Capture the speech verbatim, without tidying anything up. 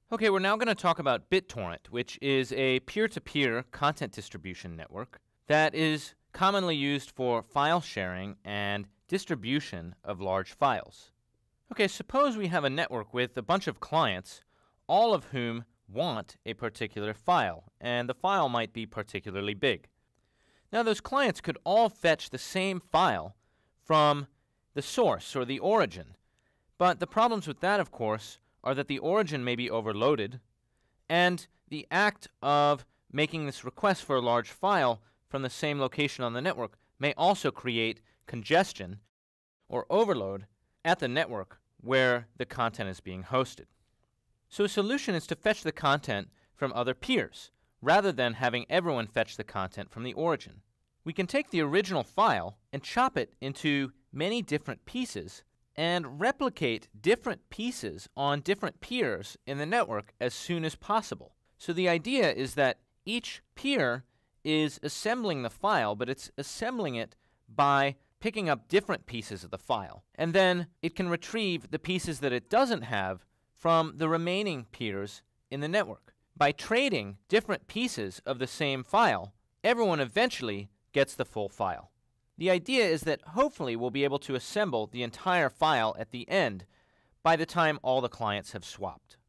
Okay, we're now going to talk about BitTorrent, which is a peer-to-peer content distribution network that is commonly used for file sharing and distribution of large files. Okay, suppose we have a network with a bunch of clients, all of whom want a particular file, and the file might be particularly big. Now, those clients could all fetch the same file from the source or the origin, but the problems with that, of course, are that the origin may be overloaded, and the act of making this request for a large file from the same location on the network may also create congestion or overload at the network where the content is being hosted. So a solution is to fetch the content from other peers, rather than having everyone fetch the content from the origin. We can take the original file and chop it into many different pieces and replicate different pieces on different peers in the network as soon as possible. So the idea is that each peer is assembling the file, but it's assembling it by picking up different pieces of the file. And then it can retrieve the pieces that it doesn't have from the remaining peers in the network. By trading different pieces of the same file, everyone eventually gets the full file. The idea is that hopefully we'll be able to assemble the entire file at the end by the time all the clients have swapped.